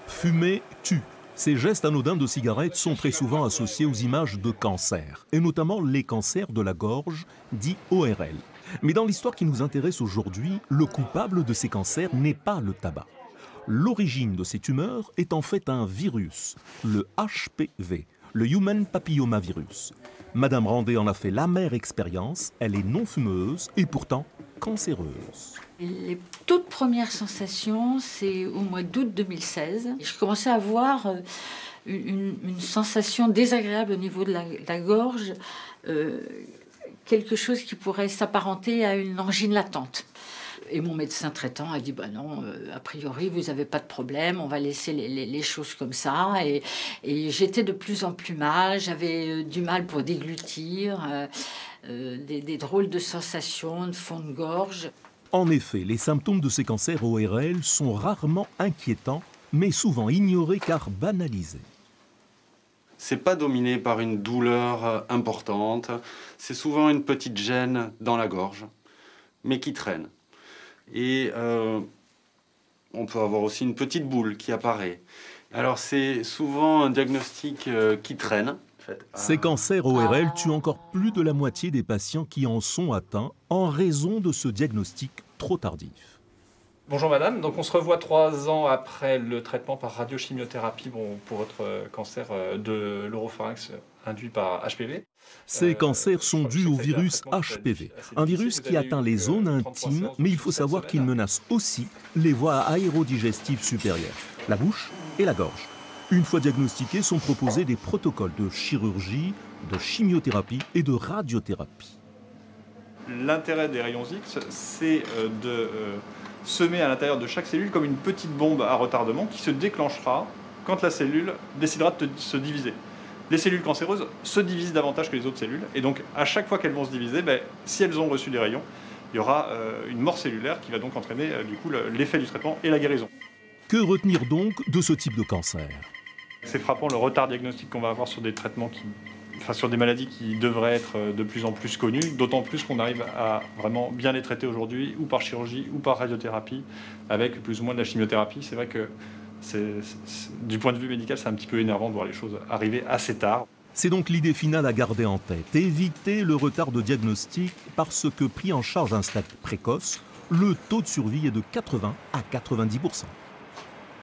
Fumer tue. Ces gestes anodins de cigarette sont très souvent associés aux images de cancer, et notamment les cancers de la gorge, dits ORL. Mais dans l'histoire qui nous intéresse aujourd'hui, le coupable de ces cancers n'est pas le tabac. L'origine de ces tumeurs est en fait un virus, le HPV, le Human Papillomavirus. Madame Randet en a fait l'amère expérience, elle est non-fumeuse et pourtant cancéreuse. Les toutes premières sensations, c'est au mois d'août 2016. Je commençais à avoir une sensation désagréable au niveau de la gorge, quelque chose qui pourrait s'apparenter à une angine latente. Et mon médecin traitant a dit bah non, a priori vous n'avez pas de problème, on va laisser les choses comme ça. Et j'étais de plus en plus mal, j'avais du mal pour déglutir, des drôles de sensations, de fond de gorge. En effet, les symptômes de ces cancers ORL sont rarement inquiétants, mais souvent ignorés car banalisés. C'est pas dominé par une douleur importante, c'est souvent une petite gêne dans la gorge, mais qui traîne. Et on peut avoir aussi une petite boule qui apparaît. Alors c'est souvent un diagnostic qui traîne. Ces cancers ORL tuent encore plus de la moitié des patients qui en sont atteints en raison de ce diagnostic trop tardif. Bonjour madame, donc on se revoit 3 ans après le traitement par radiochimiothérapie pour votre cancer de l'oropharynx induit par HPV. Ces cancers sont dus au virus HPV, un virus qui atteint les zones intimes, mais il faut savoir qu'il menace aussi les voies aérodigestives supérieures, la bouche et la gorge. Une fois diagnostiqués, sont proposés des protocoles de chirurgie, de chimiothérapie et de radiothérapie. L'intérêt des rayons X, c'est de semer à l'intérieur de chaque cellule comme une petite bombe à retardement qui se déclenchera quand la cellule décidera de se diviser. Les cellules cancéreuses se divisent davantage que les autres cellules, et donc à chaque fois qu'elles vont se diviser, si elles ont reçu des rayons, il y aura une mort cellulaire qui va donc entraîner l'effet du traitement et la guérison. Que retenir donc de ce type de cancer ? C'est frappant le retard diagnostique qu'on va avoir sur des traitements sur des maladies qui devraient être de plus en plus connues, d'autant plus qu'on arrive à vraiment bien les traiter aujourd'hui, ou par chirurgie, ou par radiothérapie, avec plus ou moins de la chimiothérapie. C'est vrai que du point de vue médical, c'est un petit peu énervant de voir les choses arriver assez tard. C'est donc l'idée finale à garder en tête, éviter le retard de diagnostic parce que pris en charge à un stade précoce, le taux de survie est de 80 à 90%.